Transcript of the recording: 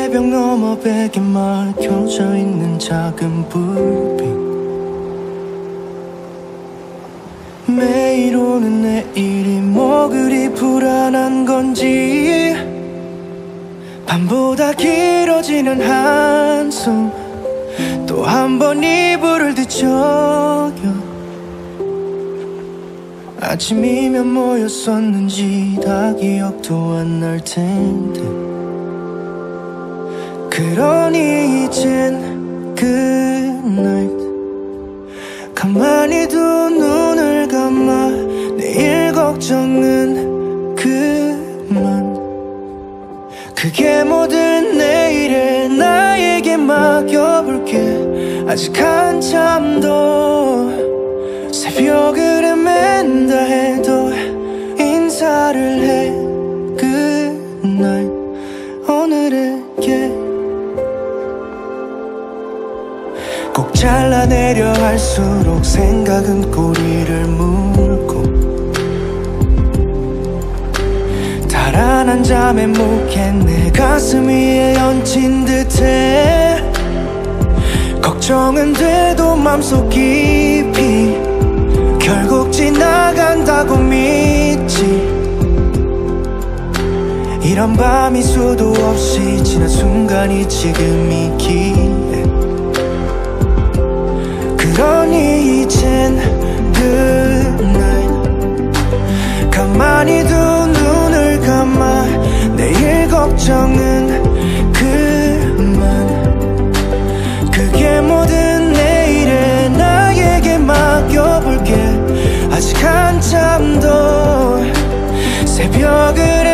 새벽 너머 베개 막혀져 있는 작은 불빛, 매일 오는 내일이 뭐 그리 불안한 건지, 밤보다 길어지는 한숨, 또 한 번 이불을 뒤척여 아침이면 뭐였었는지 다 기억도 안 날 텐데, 그러니 이젠 good 가만히 두 눈을 감아 내일 걱정은 그만, 그게 모든 내일에 나에게 맡겨볼게. 아직 한참 더 새벽을 헤맨다 해도 인사를 해 good night 오늘에게. 꼭 잘라내려 할수록 생각은 꼬리를 물고, 달아난 잠에 묵해 내 가슴 위에 얹힌 듯해. 걱정은 돼도 맘속 깊이 결국 지나간다고 믿지. 이런 밤이 수도 없이 지난 순간이 지금이기에, 그러니 이젠 good night 가만히 두 눈을 감아 내일 걱정은 그만, 그게 모든 내일에 나에게 맡겨볼게. 아직 한참 더 새벽을